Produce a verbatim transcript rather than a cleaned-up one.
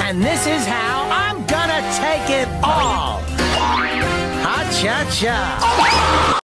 And this is how I'm gonna take it all. Ha-cha-cha.